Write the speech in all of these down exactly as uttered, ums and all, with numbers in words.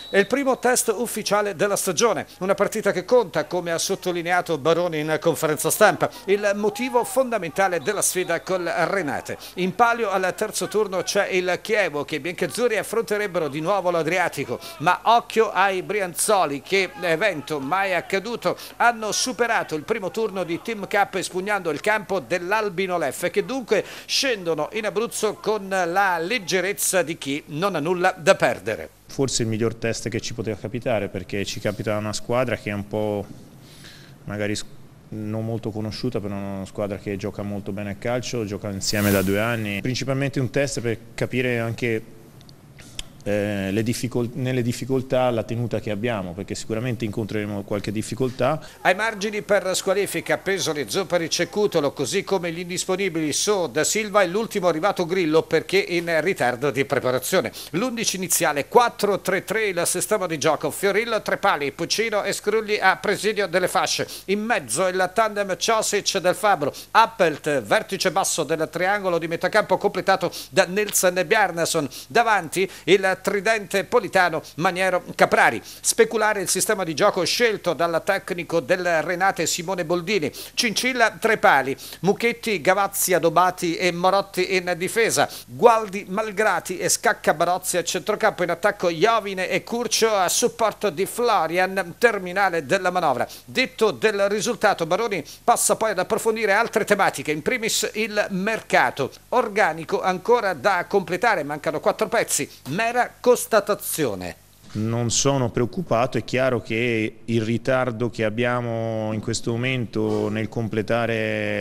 È il primo test ufficiale della stagione, una partita che conta, come ha sottolineato Baroni in conferenza stampa, il motivo fondamentale della sfida col Renate. In palio al terzo turno c'è il Chievo, che i biancazzurri affronterebbero di nuovo l'Adriatico, ma occhio ai Brianzoli che, evento mai accaduto, hanno superato il primo turno di Team Cup espugnando il campo dell'Albino Leffe, che dunque scendono in Abruzzo con la leggerezza di chi non ha nulla da perdere. Forse il miglior test che ci poteva capitare, perché ci capita una squadra che è un po' magari non molto conosciuta, però è una squadra che gioca molto bene a calcio, gioca insieme da due anni. Principalmente un test per capire anche eh, le difficol- nelle difficoltà la tenuta che abbiamo, perché sicuramente incontreremo qualche difficoltà. Ai margini per squalifica Pesoli, Zopparic e Cutolo, così come gli indisponibili So, Da Silva e l'ultimo arrivato Grillo perché in ritardo di preparazione. L'undici iniziale quattro tre tre, il sistema di gioco: Fiorillo, Trepali, Puccino e Scrugli a presidio delle fasce. In mezzo il tandem Ciosic del Fabbro, Appelt, vertice basso del triangolo di metacampo completato da Nilsen e Bjarnason. Davanti il tridente Politano, Maniero, Caprari. Speculare il sistema di gioco scelto dal tecnico del Renate Simone Boldini: Cincilla, Trepali, Mucchetti, Gavazzi, Adobati e Morotti in difesa, Gualdi, Malgrati e Scacca Barozzi a centrocampo, in attacco Iovine e Curcio a supporto di Florian, terminale della manovra. Detto del risultato, Baroni passa poi ad approfondire altre tematiche, in primis il mercato. Organico ancora da completare, mancano quattro pezzi, mera constatazione. Non sono preoccupato, è chiaro che il ritardo che abbiamo in questo momento nel completare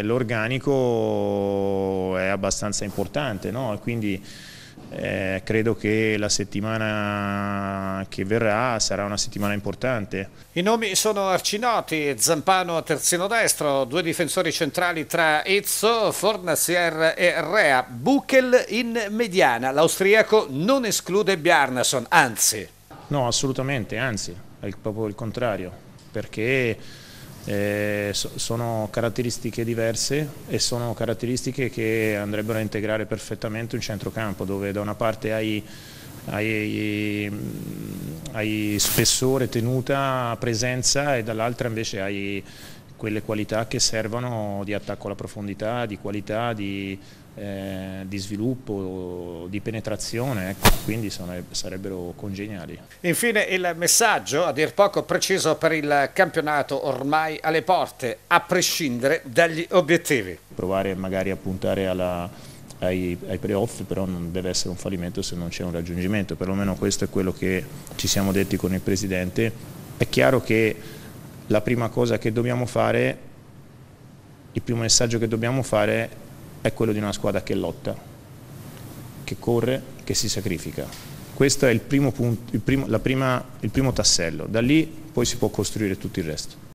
l'organico è abbastanza importante, no? Quindi eh, credo che la settimana che verrà sarà una settimana importante. I nomi sono arcinoti: Zampano a terzino destro, due difensori centrali tra Ezzo, Fornasier e Rea, Buchel in mediana. L'austriaco non esclude Bjarnason, anzi. No, assolutamente, anzi, è proprio il contrario, perché eh, so, sono caratteristiche diverse e sono caratteristiche che andrebbero a integrare perfettamente un centrocampo, dove da una parte hai, hai, hai spessore, tenuta, presenza, e dall'altra invece hai quelle qualità che servono di attacco alla profondità, di qualità, di, eh, di sviluppo, di penetrazione, ecco, quindi sono, sarebbero congeniali. Infine il messaggio, a dir poco preciso, per il campionato ormai alle porte, a prescindere dagli obiettivi. Provare magari a puntare alla, ai, ai playoff, però non deve essere un fallimento se non c'è un raggiungimento, perlomeno questo è quello che ci siamo detti con il Presidente. È chiaro che la prima cosa che dobbiamo fare, il primo messaggio che dobbiamo fare è quello di una squadra che lotta, che corre, che si sacrifica. Questo è il primo, punto, il primo, la prima, il primo tassello, da lì poi si può costruire tutto il resto.